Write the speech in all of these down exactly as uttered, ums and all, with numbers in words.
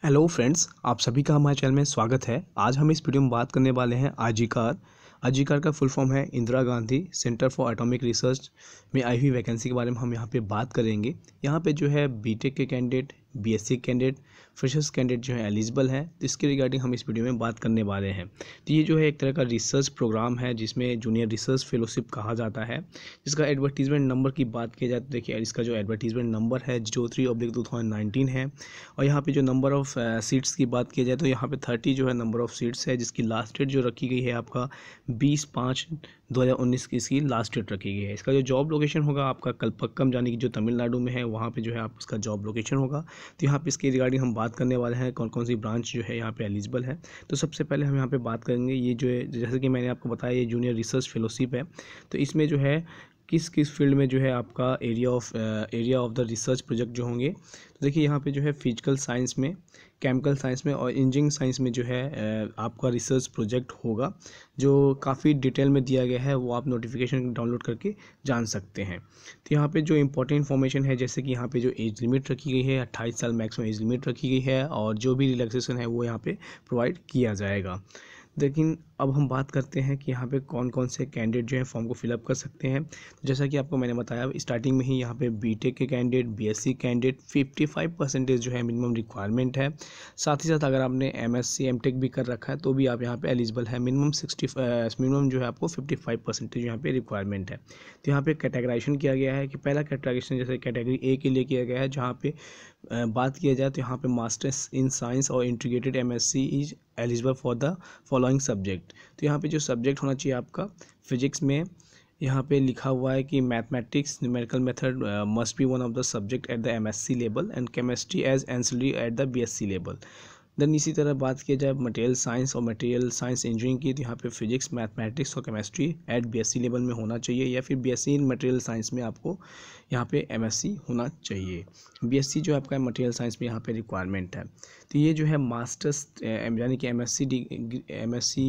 Hello friends, आप सभी का हमारे चैनल में स्वागत है। आज हम इस वीडियो में बात करने वाले हैं आईजीकार। आईजीकार का फुल फॉर्म है Indira Gandhi centre for atomic research में आई हुई वैकेंसी के बारे में हम यहाँ पे बात करेंगे। यहाँ पे जो है बीटेक के candidate, BSc candidate, freshers candidate जो है एलिजिबल है। तो इसके रिगार्डिंग हम इस वीडियो में बात करने वाले हैं। तो ये जो है एक तरह का रिसर्च प्रोग्राम है जिसमें जूनियर रिसर्च फेलोशिप कहा जाता है। जिसका एडवर्टीजमेंट नंबर की बात की जाए तो देखिए इसका जो एडवर्टीजमेंट नंबर है zero three oblique two thousand nineteen है। और यहाँ पे जो नंबर ऑफ़ सीट्स की बात की जाए तो यहाँ पे थर्टी जो है नंबर ऑफ़ सीट्स है, जिसकी लास्ट डेट जो रखी गई है आपका बीस पाँच दो हज़ार उन्नीस की इसकी लास्ट डेट रखी गई है। इसका जो जॉब लोकेशन होगा आपका कलपक्कम यानी कि जो तमिलनाडु में है, वहाँ पे जो है आप इसका जॉब लोकेशन होगा। तो यहाँ पे इसके रिगार्डिंग हम बात करने वाले हैं कौन कौन सी ब्रांच जो है यहाँ पे एलिजिबल है। तो सबसे पहले हम यहाँ पे बात करेंगे, ये जो है जैसे कि मैंने आपको बताया ये जूनियर रिसर्च फेलोशिप है। तो इसमें जो है किस किस फील्ड में जो है आपका area of area of the research project जो होंगे। तो देखिए यहाँ पे जो है फिजिकल साइंस में, केमिकल साइंस में और इंजीनियरिंग साइंस में जो है आपका रिसर्च प्रोजेक्ट होगा, जो काफ़ी डिटेल में दिया गया है। वो आप नोटिफिकेशन डाउनलोड करके जान सकते हैं। तो यहाँ पे जो इंपॉर्टेंट इन्फॉर्मेशन है, जैसे कि यहाँ पे जो एज लिमिट रखी गई है अट्ठाईस साल मैक्सिमम एज लिमिट रखी गई है, और जो भी रिलैक्सेशन है वो यहाँ पे प्रोवाइड किया जाएगा। लेकिन अब हम बात करते हैं कि यहाँ पे कौन कौन से कैंडिडेट जो है फॉर्म को फिलअप कर सकते हैं। तो जैसा कि आपको मैंने बताया स्टार्टिंग में ही, यहाँ पे बीटेक के कैंडिडेट, बीएससी कैंडिडेट पचपन परसेंटेज जो है मिनिमम रिक्वायरमेंट है। साथ ही साथ अगर आपने एमएससी एमटेक भी कर रखा है तो भी आप यहाँ पे एलिजिबल है। मिनिमम सिक्सटी मिनिमम जो है आपको पचपन परसेंटेज यहाँ पे रिक्वायरमेंट है। तो यहाँ पे कैटेगराइजेशन किया गया है कि पहला कैटेगराइजेशन जैसे कैटेगरी ए के लिए किया गया है, जहाँ पे बात किया जाए तो यहाँ पे मास्टर्स इन साइंस और integrated MSc is eligible for the following subject. तो यहाँ पे जो सब्जेक्ट होना चाहिए आपका फिजिक्स में, यहाँ पे लिखा हुआ है कि mathematics numerical method must be one of the subject at the MSc level and chemistry as ancillary at the BSc level. Then इसी तरह बात किया जाए मटेरियल साइंस और मटेरियल साइंस इंजीनियरिंग की, तो यहाँ पे फिजिक्स, मैथमेटिक्स और केमिस्ट्री एट बीएससी लेवल में होना चाहिए, या फिर बीएससी इन मटेरियल साइंस में आपको यहाँ पे एमएससी होना चाहिए। बीएससी जो आपका मटेरियल साइंस में यहाँ पे रिक्वायरमेंट है। तो ये जो है मास्टर्स यानी कि एमएससी एमएससी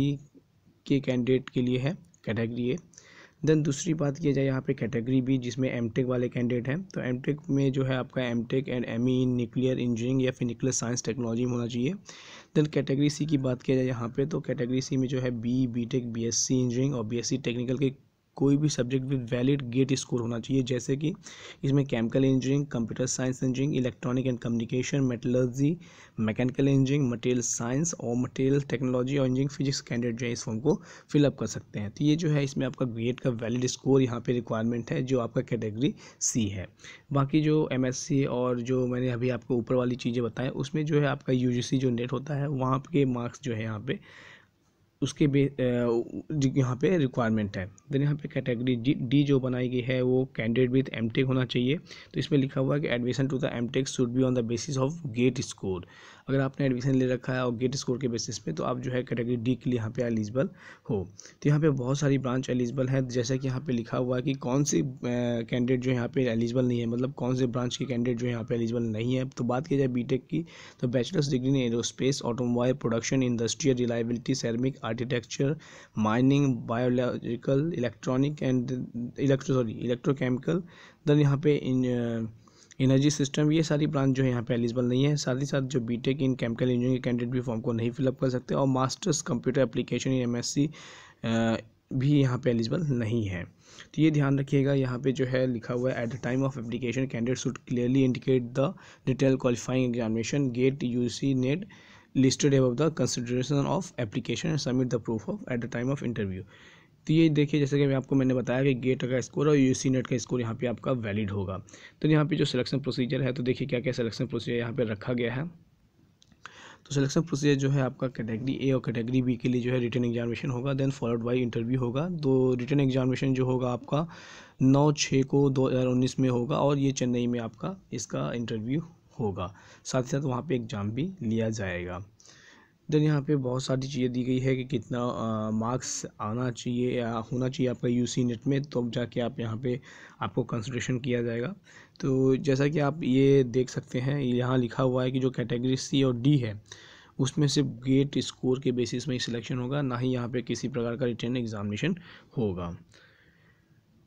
के कैंडिडेट के लिए है कैटेगरी ए। देन दूसरी बात किया जाए यहाँ पे कैटेगरी बी, जिसमें एमटेक वाले कैंडिडेट हैं। तो एमटेक में जो है आपका MTech and ME in nuclear engineering या फिर न्यूक्लियर साइंस टेक्नोलॉजी में होना चाहिए। देन कैटेगरी सी की बात किया जाए यहाँ पे, तो कैटेगरी सी में जो है बी बीटेक बीएससी इंजीनियरिंग और बीएससी टेक्निकल के कोई भी subject with valid GATE score होना चाहिए, जैसे कि इसमें chemical engineering, computer science engineering, electronic and communication, metallurgy, mechanical engineering, material science और मटेरियल टेक्नोलॉजी और इंजीनियरिंग फिजिक्स कैंडिडेट जो है इस फॉर्म को फिलअप कर सकते हैं। तो ये जो है इसमें आपका गेट का वैलिड स्कोर यहाँ पे रिक्वायरमेंट है, जो आपका कैटेगरी सी है। बाकी जो एमएससी और जो मैंने अभी आपको ऊपर वाली चीज़ें बताएं, उसमें जो है आपका यूजीसी जो नेट होता है वहाँ के मार्क्स जो है यहाँ पे उसके बे यहाँ पे रिक्वायरमेंट है। देन यहाँ पे कैटेगरी डी डी जो बनाई गई है वो कैंडिडेट विद एमटेक होना चाहिए। तो इसमें लिखा हुआ है कि admission to the MTech should be on the basis of GATE score. अगर आपने एडमिशन ले रखा है और गेट स्कोर के बेसिस पे, तो आप जो है कैटेगरी डी के लिए यहाँ पे एलिजिबल हो। तो यहाँ पे बहुत सारी ब्रांच एलिजिबल है, जैसे कि यहाँ पे लिखा हुआ है कि कौन सी कैंडिडेट जो यहाँ पे एलिजिबल नहीं है, मतलब कौन से ब्रांच के कैंडिडेट जो यहाँ पे एलिजिबल नहीं है। तो बात की जाए बीटेक की, तो bachelors degree in aerospace, automobile production, industrial reliability, ceramic, architecture, mining, biological, electronic and electro sorry electrochemical. Then यहाँ पे इन एनर्जी सिस्टम, ये सारी ब्रांच जो है यहाँ पे एलिजिबल नहीं है। साथ ही साथ जो बीटेक इन केमिकल इंजीनियरिंग के कैंडिडेट भी फॉर्म को नहीं फिलअप कर सकते, और masters computer application in MSc भी यहाँ पे एलिजिबल नहीं है। तो ये ध्यान रखिएगा, यहाँ पे जो है लिखा हुआ है at the time of application candidate should clearly indicate the detail qualifying examination GATE UC NET listed above the consideration of application and submit the proof of at the time of interview। तो ये देखिए, जैसे कि मैं आपको मैंने बताया कि गेट का स्कोर और यूसी नेट का स्कोर यहाँ पे आपका वैलिड होगा। तो यहाँ पे जो सिलेक्शन प्रोसीजर है, तो देखिए क्या क्या सिलेक्शन प्रोसीजर यहाँ पे रखा गया है। तो सिलेक्शन प्रोसीजर जो है आपका कैटेगरी ए और कैटेगरी बी के लिए जो है रिटन एग्जामिनेशन होगा, देन फॉलोड बाय इंटरव्यू होगा। तो रिटन एग्जामिनेशन जो होगा आपका नौ छः को दो हज़ार उन्नीस में होगा, और ये चेन्नई में आपका इसका इंटरव्यू होगा। साथ ही साथ वहाँ पे एग्ज़ाम भी लिया जाएगा। देन यहाँ पे बहुत सारी चीज़ें दी गई है कि कितना मार्क्स आना चाहिए या होना चाहिए आपका यूसी नेट में, तो जाके आप यहाँ पे आपको कंसिडरेशन किया जाएगा। तो जैसा कि आप ये देख सकते हैं, यहाँ लिखा हुआ है कि जो कैटेगरी सी और डी है उसमें सिर्फ गेट स्कोर के बेसिस में ही सिलेक्शन होगा, ना ही यहाँ पे किसी प्रकार का रिटन एग्जामिनेशन होगा।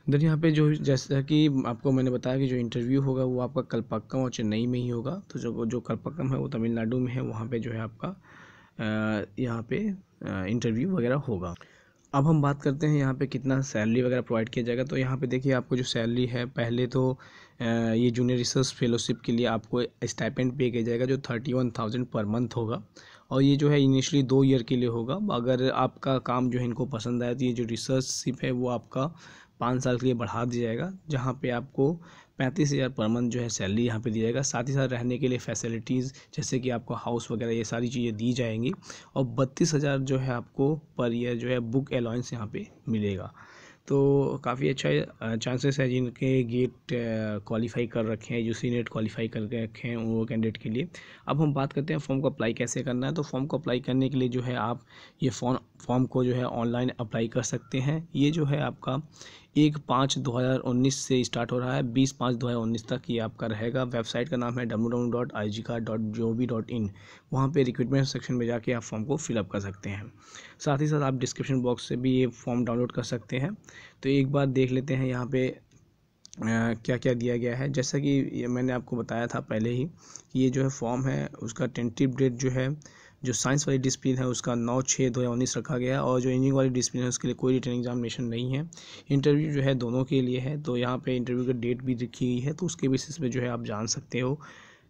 देन यहाँ पे जो जैसा कि आपको मैंने बताया कि जो इंटरव्यू होगा वो आपका कलपक्कम और चेन्नई में ही होगा। तो जो जो कलपक्कम है वो तमिलनाडु में है, वहाँ पे जो है आपका यहाँ पे इंटरव्यू वगैरह होगा। अब हम बात करते हैं यहाँ पे कितना सैलरी वगैरह प्रोवाइड किया जाएगा। तो यहाँ पे देखिए आपको जो सैलरी है, पहले तो ये जूनियर रिसर्च फेलोशिप के लिए आपको स्टाइपेंड पे किया जाएगा जो thirty one thousand per month होगा, और ये जो है इनिशियली दो ईयर के लिए होगा। अगर आपका काम जो है इनको पसंद आया तो ये जो रिसर्चशिप है वो आपका पाँच साल के लिए बढ़ा दिया जाएगा, जहाँ पे आपको पैंतीस हज़ार पर मंथ जो है सैलरी यहाँ पे दी जाएगा। साथ ही साथ रहने के लिए फैसिलिटीज़ जैसे कि आपको हाउस वगैरह ये सारी चीज़ें दी जाएंगी, और बत्तीस हज़ार जो है आपको पर ईयर जो है बुक अलाउंस यहाँ पे मिलेगा। तो काफ़ी अच्छा चांसेस है जिनके गेट क्वालिफाई कर रखे हैं, यूसी नेट क्वालिफाई करके रखे हैं वो कैंडिडेट के लिए। अब हम बात करते हैं फॉर्म को अप्लाई कैसे करना है। तो फॉर्म को अप्लाई करने के लिए जो है आप ये फॉर्म फॉर्म को जो है ऑनलाइन अप्लाई कर सकते हैं। ये जो है आपका एक पाँच दो हज़ार उन्नीस से स्टार्ट हो रहा है, बीस पाँच दो हज़ार उन्नीस तक ये आपका रहेगा। वेबसाइट का नाम है W W W dot I G car dot G O V dot in. वहाँ पे रिक्रूटमेंट सेक्शन में जाके आप फॉर्म को फिलअप कर सकते हैं। साथ ही साथ आप डिस्क्रिप्शन बॉक्स से भी ये फॉर्म डाउनलोड कर सकते हैं। तो एक बार देख लेते हैं यहाँ पे क्या क्या दिया गया है। जैसा कि ये मैंने आपको बताया था पहले ही कि ये जो है फॉर्म है उसका टेंटेटिव डेट जो है, जो साइंस वाली डिसिप्लिन है उसका नौ छः दो हज़ार उन्नीस रखा गया है, और जो इंजीनियरिंग वाली डिसिप्लिन है उसके लिए कोई रिटन एग्जामिनेशन नहीं है। इंटरव्यू जो है दोनों के लिए है, तो यहाँ पे इंटरव्यू की डेट भी लिखी गई है, तो उसके बेसिस पे जो है आप जान सकते हो।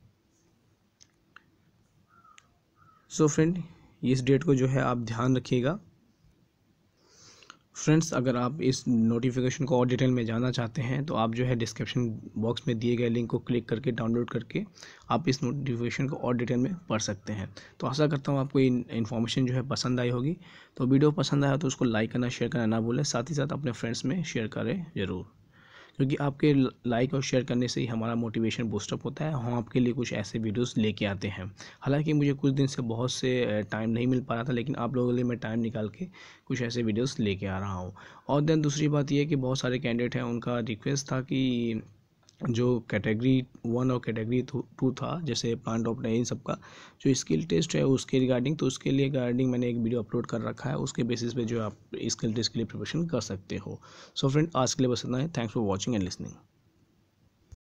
सो फ्रेंड, इस डेट को जो है आप ध्यान रखिएगा। फ्रेंड्स, अगर आप इस नोटिफिकेशन को और डिटेल में जानना चाहते हैं तो आप जो है डिस्क्रिप्शन बॉक्स में दिए गए लिंक को क्लिक करके डाउनलोड करके आप इस नोटिफिकेशन को और डिटेल में पढ़ सकते हैं। तो आशा करता हूँ आपको इन्फॉर्मेशन जो है पसंद आई होगी। तो वीडियो पसंद आया तो उसको लाइक करना, शेयर करना ना भूलें। साथ ही साथ अपने फ्रेंड्स में शेयर करें ज़रूर, क्योंकि आपके लाइक और शेयर करने से ही हमारा मोटिवेशन बूस्टअप होता है। हम आपके लिए कुछ ऐसे वीडियोस लेके आते हैं। हालांकि मुझे कुछ दिन से बहुत से टाइम नहीं मिल पा रहा था, लेकिन आप लोगों के लिए मैं टाइम निकाल के कुछ ऐसे वीडियोस लेके आ रहा हूँ। और देन दूसरी बात यह है कि बहुत सारे कैंडिडेट हैं, उनका रिक्वेस्ट था कि जो कैटेगरी वन और कैटेगरी टू था, जैसे प्लांट ऑपरेटर इन सब का जो स्किल टेस्ट है उसके रिगार्डिंग, तो उसके लिए रिगार्डिंग मैंने एक वीडियो अपलोड कर रखा है। उसके बेसिस पे जो आप स्किल टेस्ट के लिए प्रिपरेशन कर सकते हो। सो फ्रेंड, आज के लिए बस इतना है। Thanks for watching and listening.